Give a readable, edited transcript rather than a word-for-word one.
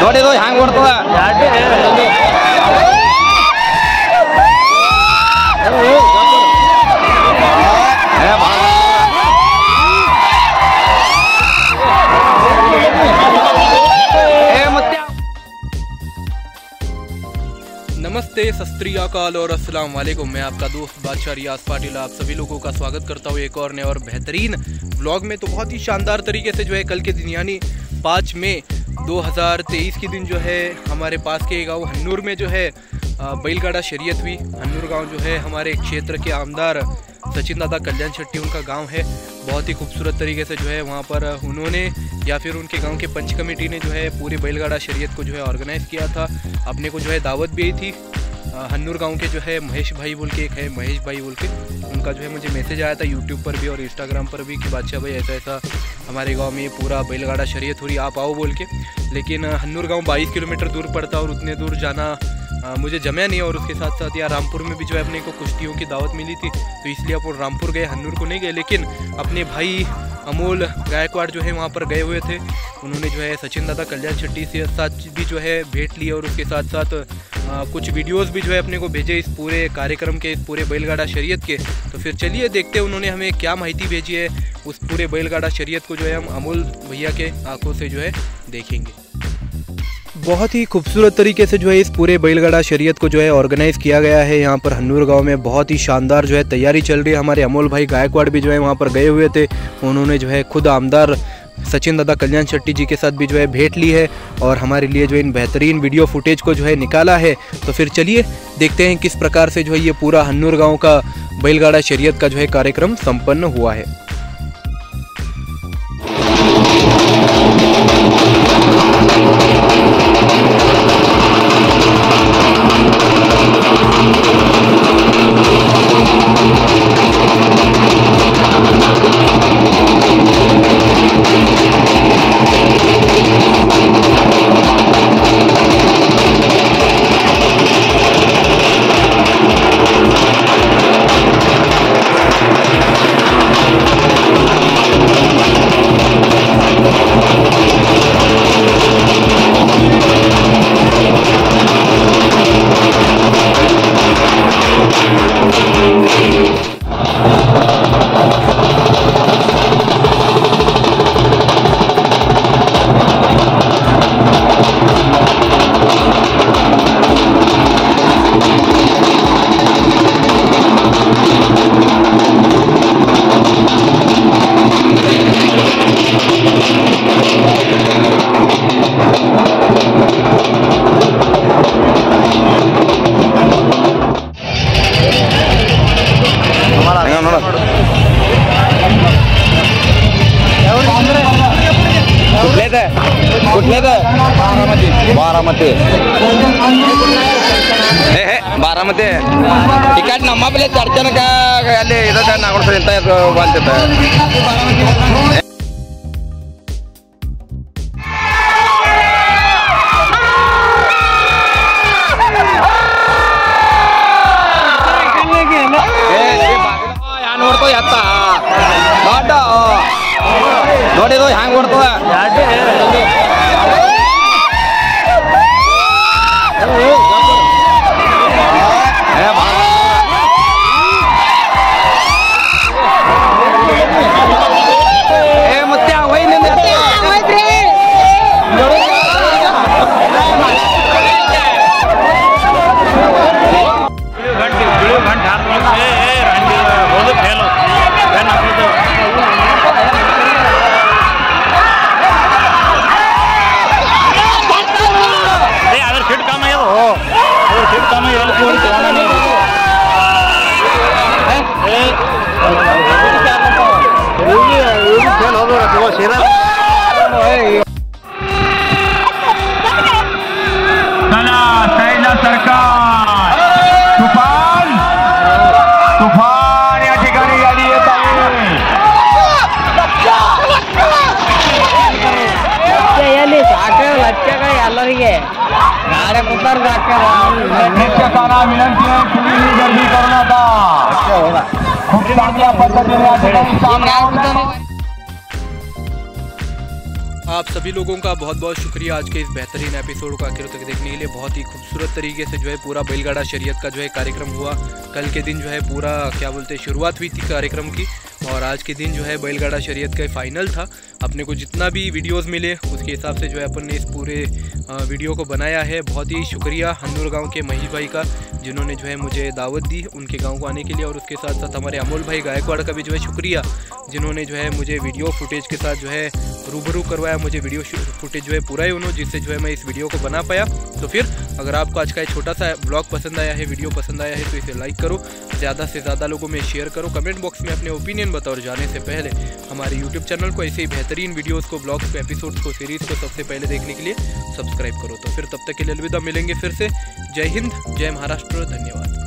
ನೋಡಿದು ಹ್ಯಾಂಗ್ ಬರ್ತದ नमस्ते, सत श्री अकाल और अस्सलाम वालेकुम। मैं आपका दोस्त बादशाह रियाज पाटिल आप सभी लोगों का स्वागत करता हूँ एक और नए और बेहतरीन व्लॉग में। तो बहुत ही शानदार तरीके से जो है कल के दिन यानी 5 मई 2023 के दिन जो है हमारे पास के गांव हन्नूर में जो है बैलगाड़ा शरीयत हुई। हन्नूर गांव जो है हमारे क्षेत्र के आमदार सचिन दादा कल्याण शेट्टी उनका गांव है। बहुत ही खूबसूरत तरीके से जो है वहाँ पर उन्होंने या फिर उनके गांव के पंच कमेटी ने जो है पूरी बैलगाड़ा शरीयत को जो है ऑर्गेनाइज़ किया था। अपने को जो है दावत भी आई थी। हन्नूर गांव के जो है महेश भाई बोल के एक है, महेश भाई बोल के, उनका जो है मुझे मैसेज आया था यूट्यूब पर भी और इंस्टाग्राम पर भी कि बादशाह भाई ऐसा ऐसा हमारे गांव में पूरा बैलगाड़ा शरीयत हो रही, आप आओ बोल के। लेकिन हन्नूर गांव 22 किलोमीटर दूर पड़ता और उतने दूर जाना मुझे जमा नहीं। और उसके साथ साथ यहाँ रामपुर में भी जो है अपने को कुश्तियों की दावत मिली थी, तो इसलिए अपन रामपुर गए, हन्नूर को नहीं गए। लेकिन अपने भाई अमोल गायकवाड़ जो है वहाँ पर गए हुए थे। उन्होंने जो है सचिन दादा कल्याण शेट्टी से साथ भी जो है भेंट ली और उसके साथ साथ कुछ वीडियोस भी जो है अपने को भेजे इस पूरे कार्यक्रम के, इस पूरे बैलगाड़ा शरीयत के। तो फिर चलिए देखते हैं उन्होंने हमें क्या माहिती भेजी है उस पूरे बैलगाड़ा शरीयत को जो है हम अमोल भैया के आंखों से जो है देखेंगे। बहुत ही खूबसूरत तरीके से जो है इस पूरे बैलगाड़ा शरीयत को जो है ऑर्गेनाइज़ किया गया है यहाँ पर हन्नूर गांव में। बहुत ही शानदार जो है तैयारी चल रही है। हमारे अमोल भाई गायकवाड़ भी जो है वहाँ पर गए हुए थे। उन्होंने जो है खुद आमदार सचिन दादा कल्याण शेट्टी जी के साथ भी जो है भेंट ली है और हमारे लिए जो इन बेहतरीन वीडियो फुटेज को जो है निकाला है। तो फिर चलिए देखते हैं किस प्रकार से जो है ये पूरा हन्नूर गाँव का बैलगाड़ा शरीयत का जो है कार्यक्रम संपन्न हुआ है। बारामती बारामती टिकट नम्मले चर्चनक ಅಲ್ಲಿ ಇದಕ್ಕೆ ನಾಗೋಡ್ಸೋದು ಇಂತ ಬಂದಿತ್ತು ನೋಡ್ತೋ ಎತ್ತ ದೊಡ್ಡ ನೋಡಿದು ಹ್ಯಾಂಗ್ ಬರ್ತದ सरकार तुफान या ठिकाणी गाडी येत आहे। ಎಲ್ಲರಿಗೆ ಗಾಡಿ ಕೂತಾರ प्रेक्षकांना विनंती आहे कुणीही गर्दी करू नका। खूप चांगल्या पद्धतीने या ठिकाणी आप सभी लोगों का बहुत बहुत शुक्रिया आज के इस बेहतरीन एपिसोड को आखिर तक देखने के लिए। बहुत ही खूबसूरत तरीके से जो है पूरा बैलगाड़ा शरीयत का जो है कार्यक्रम हुआ। कल के दिन जो है पूरा क्या बोलते हैं शुरुआत हुई थी कार्यक्रम की, और आज के दिन जो है बैलगाड़ा शरीयत का फाइनल था। अपने को जितना भी वीडियोस मिले उसके हिसाब से जो है अपन ने इस पूरे वीडियो को बनाया है। बहुत ही शुक्रिया हन्नूर गांव के महेश भाई का, जिन्होंने जो है मुझे दावत दी उनके गांव को आने के लिए, और उसके साथ साथ हमारे अमोल भाई गायकवाड़ का भी जो है शुक्रिया, जिन्होंने जो है मुझे वीडियो फुटेज के साथ जो है रूबरू करवाया। मुझे वीडियो फुटेज जो है पूरा ही उन्होंने, जिससे जो है मैं इस वीडियो को बना पाया। तो फिर अगर आपको आज का एक छोटा सा ब्लॉग पसंद आया है, वीडियो पसंद आया है, तो इसे लाइक करो, ज़्यादा से ज़्यादा लोगों में शेयर करो, कमेंट बॉक्स में अपने ओपिनियन बताओ। और जाने से पहले हमारे यूट्यूब चैनल को ऐसे ही बेहतरीन वीडियोस को, ब्लॉग्स को, एपिसोड्स को, सीरीज़ को सबसे पहले देखने के लिए सब्सक्राइब करो। तो फिर तब तक के लिए अलविदा, मिलेंगे फिर से। जय हिंद, जय महाराष्ट्र, धन्यवाद।